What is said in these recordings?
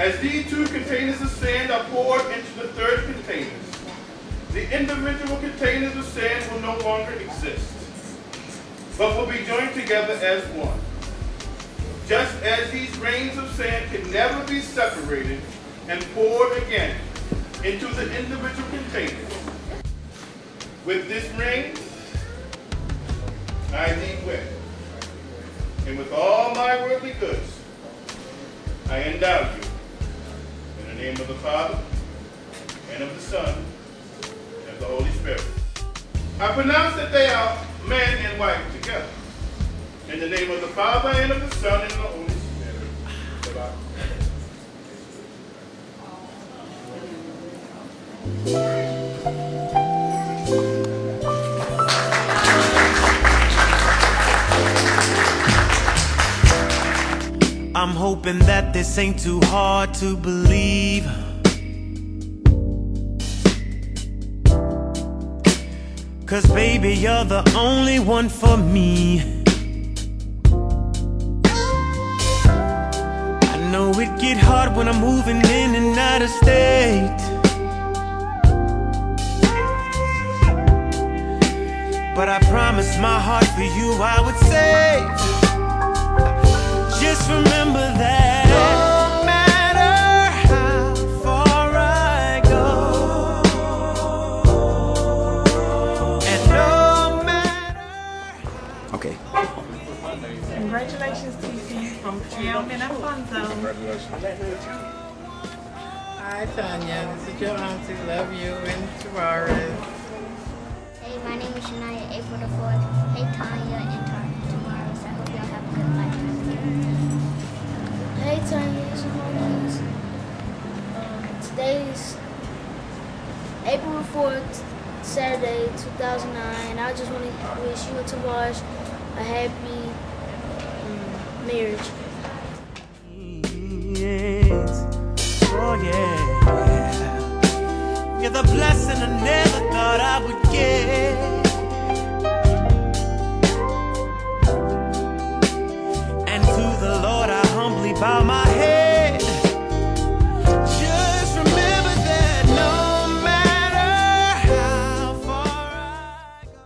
As these two containers of sand are poured into the third container, the individual containers of sand will no longer exist, but will be joined together as one. Just as these grains of sand can never be separated and poured again into the individual containers, with this ring I thee wed, and with all my worldly goods I endow you. In the name of the Father, and of the Son, and of the Holy Spirit. I pronounce that they are man and wife together. In the name of the Father, and of the Son, and of the Holy Spirit. I'm hoping that this ain't too hard to believe. Cause baby, you're the only one for me. I know it get hard when I'm moving in and out of state, but I promise my heart for you I would save. Just remember that no matter how far I go, and no matter... Okay. Congratulations, TC, from Triumph and Alfonso. Congratulations. Hi, Tonya. This is your auntie. Love you and Tavares. Hey, my name is Shania, April the 4th. Hey, Tonya and Tavares. I hope y'all have a good life. Hey Tonya, this is Moniz. Today's April 4th, Saturday, 2009. I just want to wish you and Tavares a happy marriage. Yes. Oh yeah. You're the blessing I never thought I would get. And to the Lord I humbly bow my head. Just remember that no matter how far I go.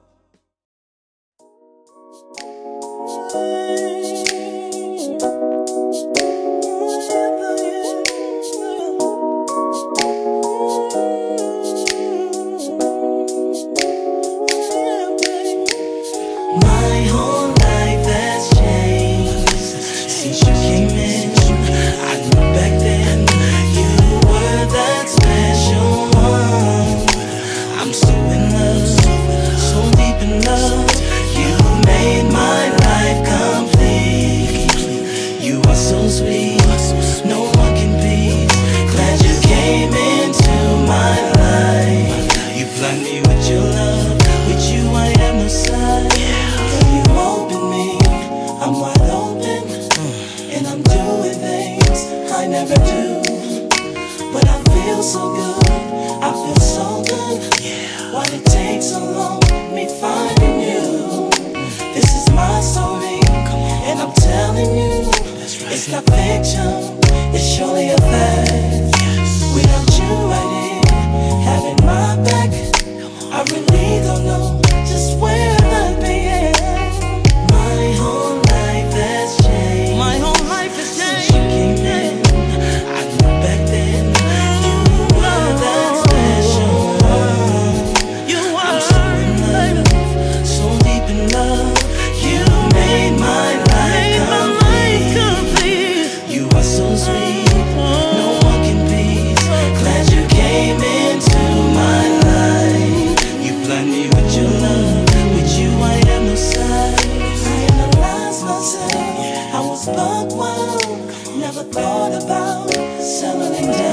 My whole life has changed since you came in. I knew back then you were that special one. I'm so in love, so deep in love. You made my life complete. You are so sweet, no one can beat. Glad you came into my life. You blind me with your love, with you I have no side. You open me, I'm wide open, and I'm doing things I never do. But I feel so good, I feel so good. Why did it take so long, me finding you? This is my story, and I'm telling you, it's not fiction, it's surely a fact. Without you right here, having my back, I really don't know just where I'd be at. My whole life has changed. My whole life has changed. Since you came in, I knew back then you were that special one. I'm so in love, so deep in love. You made my life complete. You are so sweet, no one can beat. Glad you came into my life. You blind me with your love, with you I have no side. I analyze myself, I was buck wild, never thought about settling down.